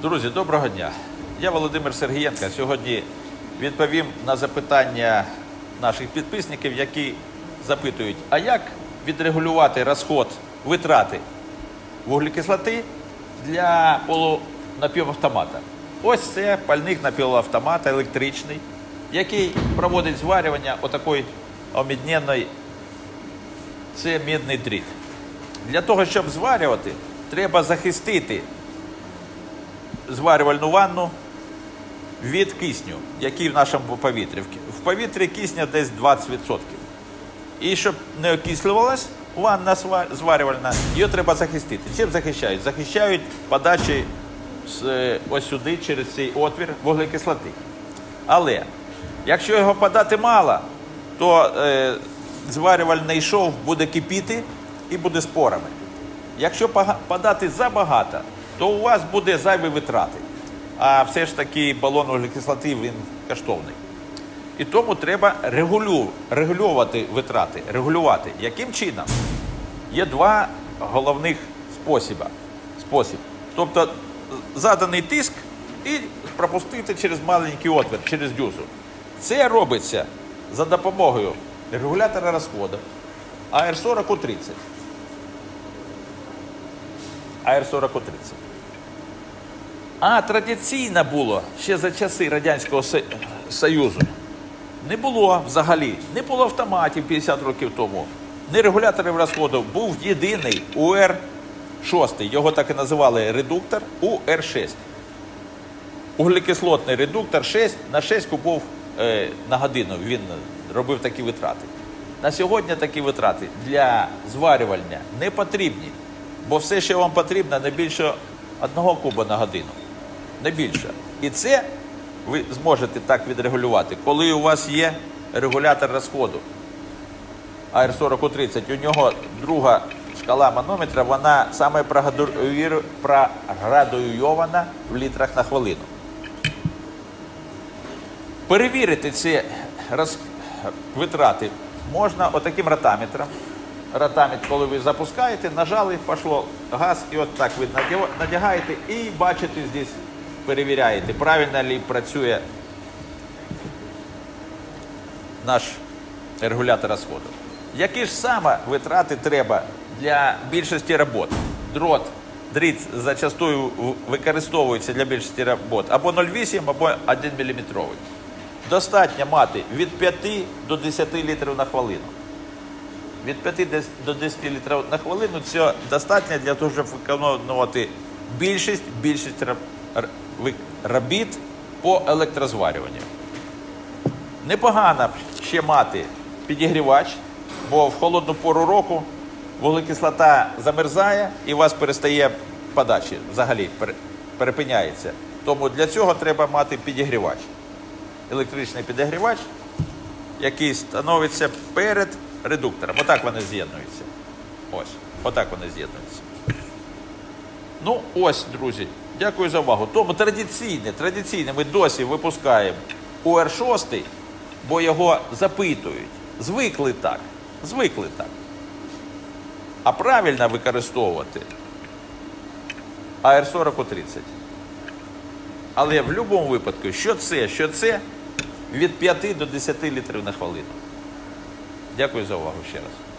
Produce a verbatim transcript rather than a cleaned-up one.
Друзі, доброго дня. Я Володимир Сергієнко. Сьогодні відповім на запитання наших підписників, які запитують, а як відрегулювати розход, витрати вуглекислоти для полунапівавтомата. Ось це пальник напівавтомата електричний, який проводить зварювання отакої омідненої, це мідний дріт. Для того, щоб зварювати, треба захистити зварювальну ванну від кисню, який в нашому повітрі. В повітрі кисня десь двадцять відсотків. І щоб не окислювалась ванна зварювальна, її треба захистити. Чим захищають? Захищають подачі ось сюди, через цей отвір вуглекислоти. Але, якщо його подати мало, то е, зварювальний шов буде кипіти і буде спорами. Якщо подати забагато, то у вас буде зайві витрати. А все ж таки балон вуглекислоти, він коштовний. І тому треба регулю, регулювати витрати. Регулювати. Яким чином? Є два головних способи. Спосіб. Тобто заданий тиск і пропустити через маленький отвір, через дюзу. Це робиться за допомогою регулятора розходу А Р сорок У тридцять. А Р сорок У тридцять. А традиційно було ще за часи Радянського Союзу. Не було взагалі, не було автоматів п'ятдесят років тому, не регуляторів розходу, був єдиний У Р шість, його так і називали редуктор У Р шість. Углекислотний редуктор шість на шість кубов е, на годину він робив такі витрати. На сьогодні такі витрати для зварювання не потрібні, бо все, що вам потрібно, не більше одного куба на годину. Не більше. І це ви зможете так відрегулювати, коли у вас є регулятор розходу А Р сорок У тридцять. У нього друга шкала манометра, вона саме проградуйована в літрах на хвилину. Перевірити ці роз... витрати можна отаким ротаметром. Ротаметр, коли ви запускаєте, нажали, пішло газ, і от так ви надягаєте і бачите здесь, перевіряєте, правильно ли працює наш регулятор розходу. Які ж саме витрати треба для більшості робот? Дрот, дріт зачастую використовується для більшості робот або нуль цілих вісім, або один міліметр. Достатньо мати від п'яти до десяти літрів на хвилину. Від п'яти до десяти літрів на хвилину – це достатньо для того, щоб виконувати більшість, більшість робіт по електрозварюванню. Непогано ще мати підігрівач, бо в холодну пору року вуглекислота замерзає і у вас перестає подачі, взагалі перепиняється. Тому для цього треба мати підігрівач. Електричний підігрівач, який становиться перед редуктором. Отак вони з'єднуються. Ось. Отак вони з'єднуються. Ну, ось, друзі. Дякую за увагу. Тому традиційне, традиційне ми досі випускаємо У Р шість, бо його запитують. Звикли так. Звикли так. А правильно використовувати А Р сорок У тридцять. Але в будь-якому випадку, що це, що це, від п'яти до десяти літрів на хвилину. Дякую за увагу ще раз.